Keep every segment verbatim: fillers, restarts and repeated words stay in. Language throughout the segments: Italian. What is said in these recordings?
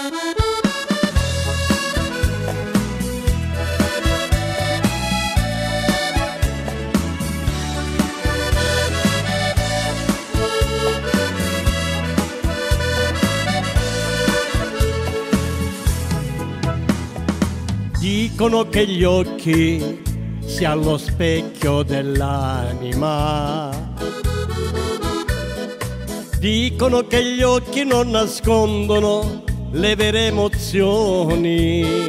Dicono che gli occhi siano lo specchio dell'anima. Dicono che gli occhi non nascondono le vere emozioni.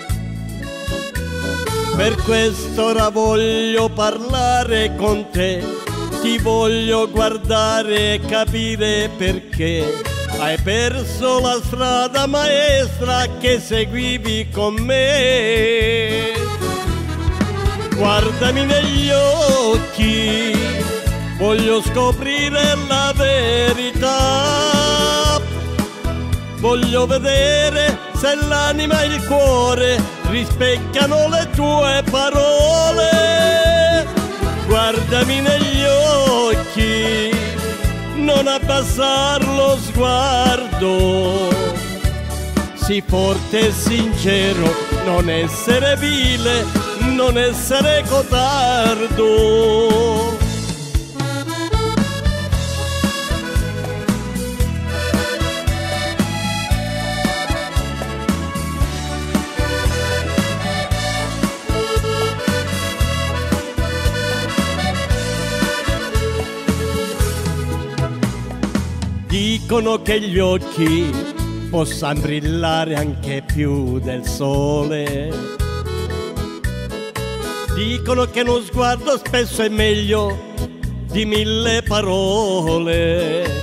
Per questo ora voglio parlare con te, ti voglio guardare e capire perché hai perso la strada maestra che seguivi con me. Guardami negli occhi, voglio scoprire la verità. Voglio vedere se l'anima e il cuore rispecchiano le tue parole. Guardami negli occhi, non abbassar lo sguardo, sii forte e sincero, non essere vile, non essere codardo. Dicono che gli occhi possano brillare anche più del sole. Dicono che uno sguardo spesso è meglio di mille parole.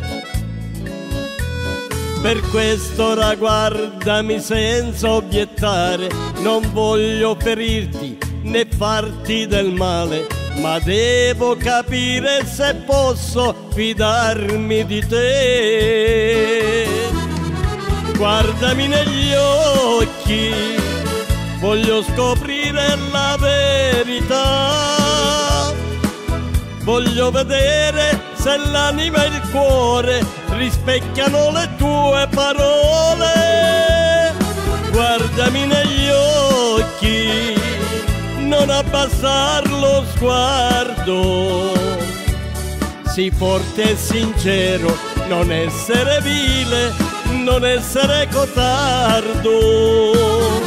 Per questo ora guardami senza obiettare, non voglio ferirti né farti del male, ma devo capire se posso fidarmi di te. Guardami negli occhi, voglio scoprire la verità. Voglio vedere se l'anima e il cuore rispecchiano le tue parole. Guardami negli occhi, non abbassar lo sguardo, sii forte e sincero, non essere vile, non essere codardo.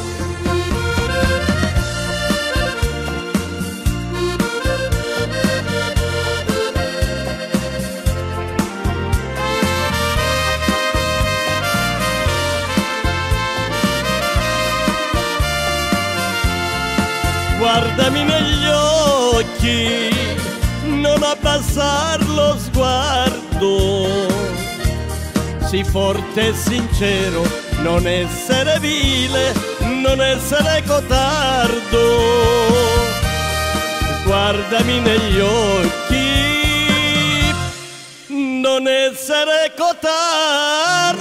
Guardami negli occhi, non abbassar lo sguardo, sii forte e sincero, non essere vile, non essere codardo. Guardami negli occhi, non essere codardo.